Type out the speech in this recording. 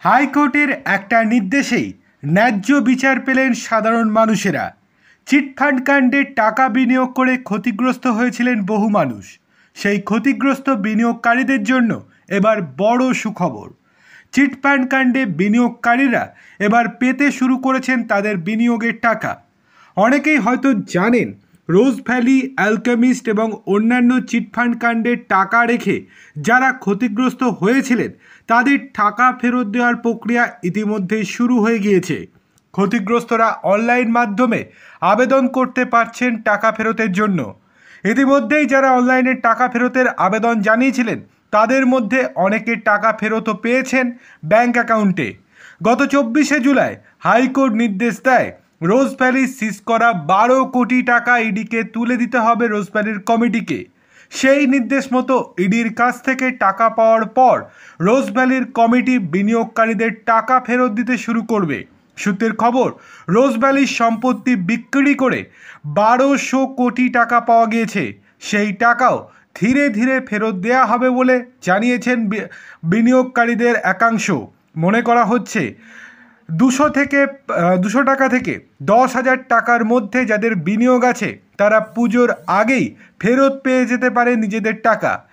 হাইকোর্টের একটা নির্দেশেই ন্যায্য বিচার পেলেন সাধারণ মানুষেরা। চিটফান্ড কাণ্ডে টাকা বিনিয়োগ করে ক্ষতিগ্রস্ত হয়েছিলেন বহু মানুষ। সেই ক্ষতিগ্রস্ত বিনিয়োগকারীদের জন্য এবার বড় সুখবর। চিটফান্ড কাণ্ডে বিনিয়োগকারীরা এবার পেতে শুরু করেছেন তাদের বিনিয়োগের টাকা। অনেকেই হয়তো জানেন, রোজ ভ্যালি, অ্যালকেমিস্ট এবং অন্যান্য চিটফান্ড কাণ্ডে টাকা রেখে যারা ক্ষতিগ্রস্ত হয়েছিলেন তাদের টাকা ফেরত দেওয়ার প্রক্রিয়া ইতিমধ্যেই শুরু হয়ে গিয়েছে। ক্ষতিগ্রস্তরা অনলাইন মাধ্যমে আবেদন করতে পারছেন টাকা ফেরতের জন্য। ইতিমধ্যেই যারা অনলাইনে টাকা ফেরতের আবেদন জানিয়েছিলেন তাদের মধ্যে অনেকে টাকা ফেরতও পেয়েছেন ব্যাংক অ্যাকাউন্টে। গত 24শে জুলাই হাইকোর্ট নির্দেশ দেয়, রোজ ভ্যালি সিজ করা 12 কোটি টাকা ইডিকে তুলে দিতে হবে রোজ ভ্যালির কমিটিকে। সেই নির্দেশ মতো ইডির কাছ থেকে টাকা পাওয়ার পর রোজ ভ্যালির কমিটি বিনিয়োগকারীদের টাকা ফেরত দিতে শুরু করবে। সূত্রের খবর, রোজ ভ্যালির সম্পত্তি বিক্রি করে 1200 কোটি টাকা পাওয়া গিয়েছে। সেই টাকাও ধীরে ধীরে ফেরত দেওয়া হবে বলে জানিয়েছেন বিনিয়োগকারীদের একাংশ। মনে করা হচ্ছে 200 টাকা থেকে 10,000 টাকার মধ্যে যাদের বিনিয়োগ আছে তারা পুজোর আগেই ফেরত পেয়ে যেতে পারে নিজেদের টাকা।